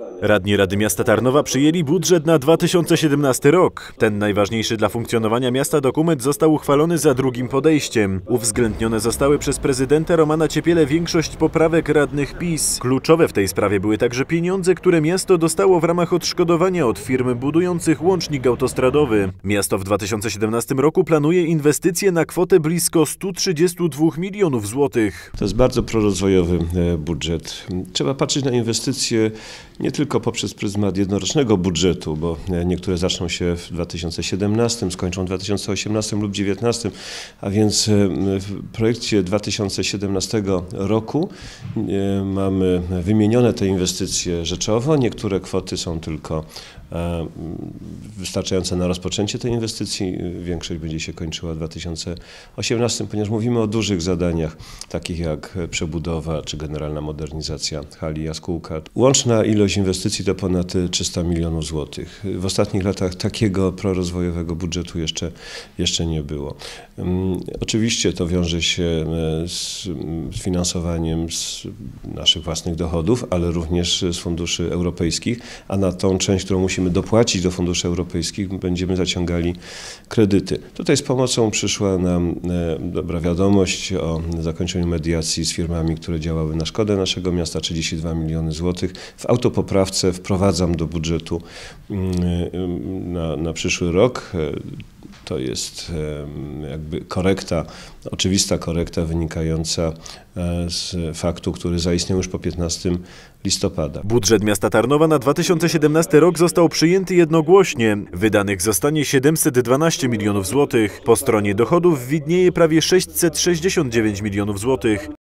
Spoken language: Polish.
Radni Rady Miasta Tarnowa przyjęli budżet na 2017 rok. Ten najważniejszy dla funkcjonowania miasta dokument został uchwalony za drugim podejściem. Uwzględnione zostały przez prezydenta Romana Ciepielę większość poprawek radnych PiS. Kluczowe w tej sprawie były także pieniądze, które miasto dostało w ramach odszkodowania od firm budujących łącznik autostradowy. Miasto w 2017 roku planuje inwestycje na kwotę blisko 132 milionów złotych. To jest bardzo prorozwojowy budżet. Trzeba patrzeć na inwestycje nie tylko poprzez pryzmat jednorocznego budżetu, bo niektóre zaczną się w 2017, skończą w 2018 lub 2019, a więc w projekcie 2017 roku mamy wymienione te inwestycje rzeczowo. Niektóre kwoty są tylko wystarczające na rozpoczęcie tej inwestycji. Większość będzie się kończyła w 2018, ponieważ mówimy o dużych zadaniach, takich jak przebudowa czy generalna modernizacja hali Jaskółka. Łączna ilość inwestycji to ponad 300 milionów złotych. W ostatnich latach takiego prorozwojowego budżetu jeszcze nie było. Oczywiście to wiąże się z finansowaniem z naszych własnych dochodów, ale również z funduszy europejskich, a na tą część, którą musimy dopłacić do funduszy europejskich, będziemy zaciągali kredyty. Tutaj z pomocą przyszła nam dobra wiadomość o zakończeniu mediacji z firmami, które działały na szkodę naszego miasta, 32 miliony złotych. W autopoprawce wprowadzam do budżetu na przyszły rok. To jest jakby korekta, oczywista korekta wynikająca z faktu, który zaistniał już po 15 listopada. Budżet miasta Tarnowa na 2017 rok został przyjęty jednogłośnie. Wydanych zostanie 712 milionów złotych. Po stronie dochodów widnieje prawie 669 milionów złotych.